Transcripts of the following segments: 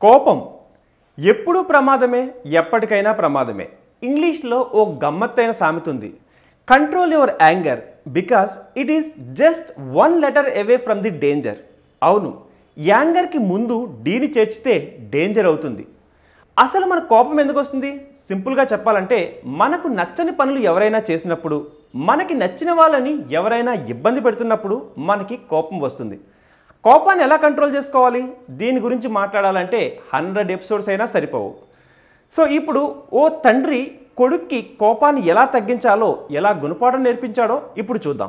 కోపం ఎప్పుడూ ప్రమాదమే, ఎప్పటికైనా ప్రమాదమే. ఇంగ్లీష్లో ఓ గమ్మత్తైన సామెత ఉంది. Control your anger because it is just one letter away from the danger. అవును, యాంగర్కి ముందు డీని చేర్చితే డేంజర్ అవుతుంది. అసలు మన కోపం ఎందుకు వస్తుంది? సింపుల్గా చెప్పాలంటే మనకు నచ్చని పనులు ఎవరైనా చేసినప్పుడు, మనకి నచ్చిన వాళ్ళని ఎవరైనా ఇబ్బంది పెడుతున్నప్పుడు మనకి కోపం వస్తుంది. కోపాన్ని ఎలా కంట్రోల్ చేసుకోవాలి? దీని గురించి మాట్లాడాలంటే 100 ఎపిసోడ్స్ అయినా సరిపోవు. సో ఇప్పుడు ఓ తండ్రి కొడుక్కి కోపాన్ని ఎలా తగ్గించాలో, ఎలా గుణపాఠం నేర్పించాడో ఇప్పుడు చూద్దాం.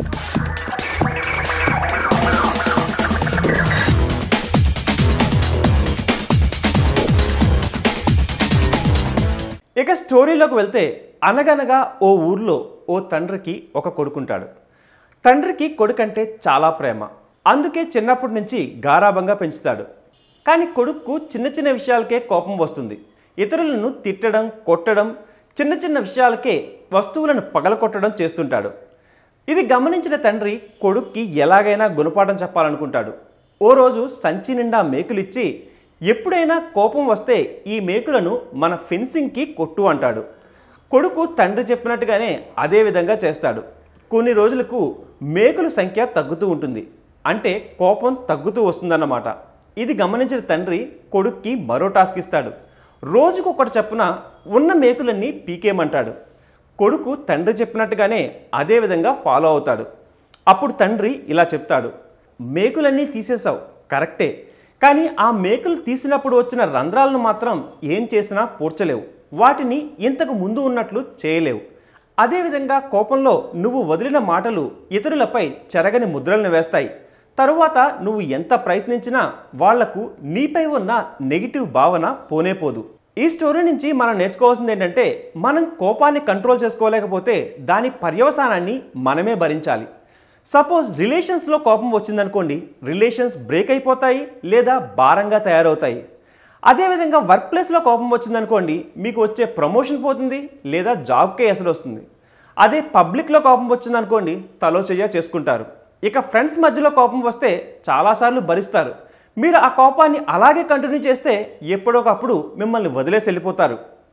ఇక స్టోరీలోకి వెళ్తే, అనగనగా ఓ ఊర్లో ఓ తండ్రికి ఒక కొడుకుంటాడు. తండ్రికి కొడుకంటే చాలా ప్రేమ. అందుకే చిన్నప్పటి నుంచి గారాబంగా పెంచుతాడు. కానీ కొడుకు చిన్న చిన్న విషయాలకే కోపం వస్తుంది. ఇతరులను తిట్టడం, కొట్టడం, చిన్న చిన్న విషయాలకే వస్తువులను పగలకొట్టడం చేస్తుంటాడు. ఇది గమనించిన తండ్రి కొడుక్కి ఎలాగైనా గుణపాఠం చెప్పాలనుకుంటాడు. ఓ రోజు సంచి నిండా మేకులిచ్చి, ఎప్పుడైనా కోపం వస్తే ఈ మేకులను మన ఫెన్సింగ్కి కొట్టు అంటాడు. కొడుకు తండ్రి చెప్పినట్టుగానే అదే విధంగా చేస్తాడు. కొన్ని రోజులకు మేకుల సంఖ్య తగ్గుతూ ఉంటుంది. అంటే కోపం తగ్గుతూ వస్తుందన్నమాట. ఇది గమనించిన తండ్రి కొడుక్కి మరో టాస్క్ ఇస్తాడు. రోజుకొకటి చొప్పున ఉన్న మేకులన్నీ పీకేయమంటాడు. కొడుకు తండ్రి చెప్పినట్టుగానే అదే విధంగా ఫాలో అవుతాడు. అప్పుడు తండ్రి ఇలా చెప్తాడు, మేకులన్నీ తీసేశావు కరెక్టే, కానీ ఆ మేకులు తీసినప్పుడు వచ్చిన రంధ్రాలను మాత్రం ఏం చేసినా పూడ్చలేవు. వాటిని ఇంతకు ముందు ఉన్నట్లు చేయలేవు. అదేవిధంగా కోపంలో నువ్వు వదిలిన మాటలు ఇతరులపై చెరగని ముద్రలను వేస్తాయి. తరువాత నువ్వు ఎంత ప్రయత్నించినా వాళ్లకు నీపై ఉన్న నెగిటివ్ భావన పోనేపోదు. ఈ స్టోరీ నుంచి మనం నేర్చుకోవాల్సింది ఏంటంటే, మనం కోపాన్ని కంట్రోల్ చేసుకోలేకపోతే దాని పర్యవసానాన్ని మనమే భరించాలి. సపోజ్ రిలేషన్స్లో కోపం వచ్చిందనుకోండి, రిలేషన్స్ బ్రేక్ అయిపోతాయి లేదా భారంగా తయారవుతాయి. అదేవిధంగా వర్క్ ప్లేస్లో కోపం వచ్చిందనుకోండి, మీకు వచ్చే ప్రమోషన్ పోతుంది లేదా జాబ్కే ఎసరు వస్తుంది. అదే పబ్లిక్లో కోపం వచ్చిందనుకోండి, తలో చెయ్య చేసుకుంటారు. ఇక ఫ్రెండ్స్ మధ్యలో కోపం వస్తే చాలాసార్లు భరిస్తారు. మీరు ఆ కోపాన్ని అలాగే కంటిన్యూ చేస్తే ఎప్పుడోకప్పుడు మిమ్మల్ని వదిలేసి వెళ్ళిపోతారు.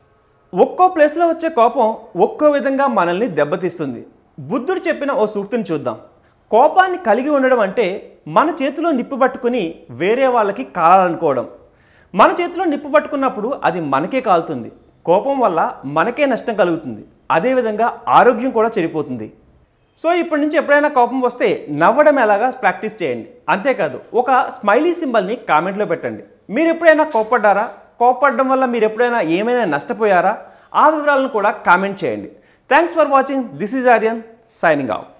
ఒక్కో ప్లేస్లో వచ్చే కోపం ఒక్కో విధంగా మనల్ని దెబ్బతీస్తుంది. బుద్ధుడు చెప్పిన ఓ సూక్తిని చూద్దాం. కోపాన్ని కలిగి ఉండడం అంటే మన చేతిలో నిప్పు పట్టుకుని వేరే వాళ్ళకి కాలాలనుకోవడం. మన చేతిలో నిప్పు పట్టుకున్నప్పుడు అది మనకే కాలుతుంది. కోపం వల్ల మనకే నష్టం కలుగుతుంది. అదేవిధంగా ఆరోగ్యం కూడా చెడిపోతుంది. సో ఇప్పటి నుంచి ఎప్పుడైనా కోపం వస్తే నవ్వడం ఎలాగా ప్రాక్టీస్ చేయండి. అంతేకాదు, ఒక స్మైలీ సింబల్ని కామెంట్లో పెట్టండి. మీరు ఎప్పుడైనా కోపడ్డారా? కోపడడం వల్ల మీరు ఎప్పుడైనా ఏమైనా నష్టపోయారా? ఆ వివరాలను కూడా కామెంట్ చేయండి. Thanks for watching. This is Aryan signing of.